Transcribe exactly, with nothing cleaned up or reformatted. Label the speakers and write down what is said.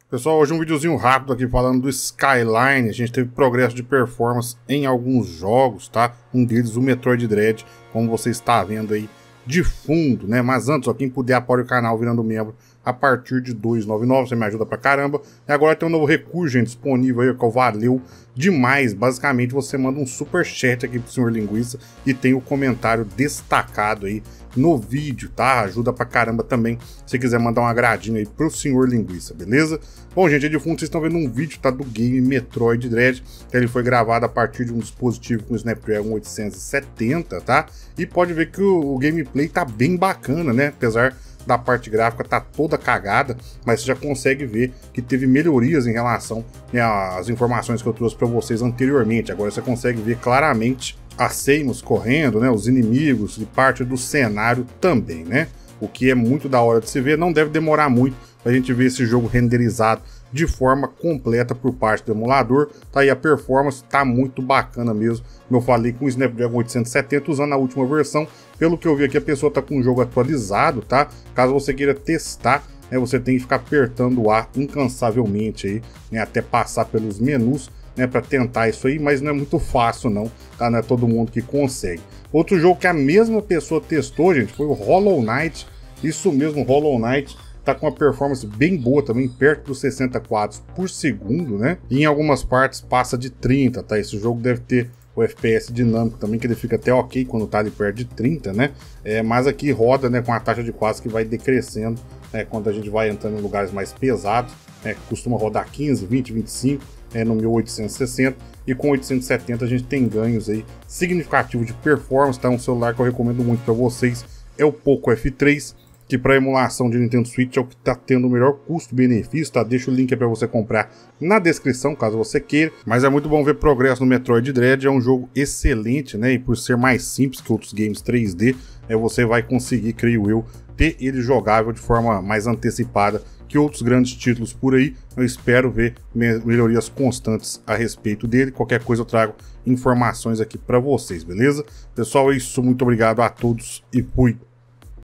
Speaker 1: Pessoal, hoje um videozinho rápido aqui falando do Skyline. A gente teve progresso de performance em alguns jogos, tá? Um deles o Metroid Dread, como você está vendo aí de fundo, né? Mas antes, ó, quem puder apoia o canal virando membro a partir de dois reais e noventa e nove centavos, você me ajuda pra caramba. E agora tem um novo recurso, gente, disponível aí, que valeu demais. Basicamente, você manda um super chat aqui pro senhor Linguiça e tem o comentário destacado aí no vídeo, tá? Ajuda pra caramba também, se você quiser mandar um agradinho aí pro senhor Linguiça, beleza? Bom, gente, aí de fundo vocês estão vendo um vídeo, tá, do game Metroid Dread, que ele foi gravado a partir de um dispositivo com Snapdragon oitocentos e setenta, tá? E pode ver que o, o gameplay tá bem bacana, né? Apesar da parte gráfica tá toda cagada, mas você já consegue ver que teve melhorias em relação, né, às informações que eu trouxe para vocês anteriormente. Agora você consegue ver claramente as Samus correndo, né, os inimigos e parte do cenário também, né? O que é muito da hora de se ver. Não deve demorar muito pra gente ver esse jogo renderizado de forma completa por parte do emulador, tá aí. A performance tá muito bacana mesmo, como eu falei, com o Snapdragon oitocentos e setenta usando a última versão. Pelo que eu vi aqui, a pessoa tá com o jogo atualizado, tá? Caso você queira testar, né, você tem que ficar apertando o A incansavelmente aí, né, até passar pelos menus, né, para tentar isso aí, mas não é muito fácil não, tá? Não é todo mundo que consegue. Outro jogo que a mesma pessoa testou, gente, foi o Hollow Knight. Isso mesmo, Hollow Knight tá com uma performance bem boa também, perto dos sessenta quadros por segundo, né? E em algumas partes passa de trinta, tá? Esse jogo deve ter o F P S dinâmico também, que ele fica até ok quando tá ali perto de trinta, né? É, mas aqui roda, né, com a taxa de quadros que vai decrescendo, né, quando a gente vai entrando em lugares mais pesados, né, que costuma rodar quinze, vinte, vinte e cinco, é, no mil oitocentos e sessenta, e com oitocentos e setenta a gente tem ganhos aí significativos de performance, tá? Um celular que eu recomendo muito para vocês é o Poco F três, que para emulação de Nintendo Switch é o que está tendo o melhor custo-benefício, tá? Deixa o link para você comprar na descrição, caso você queira. Mas é muito bom ver progresso no Metroid Dread, é um jogo excelente, né? E por ser mais simples que outros games três D, é, você vai conseguir, creio eu, ter ele jogável de forma mais antecipada que outros grandes títulos por aí. Eu espero ver melhorias constantes a respeito dele. Qualquer coisa eu trago informações aqui para vocês, beleza? Pessoal, é isso. Muito obrigado a todos e fui!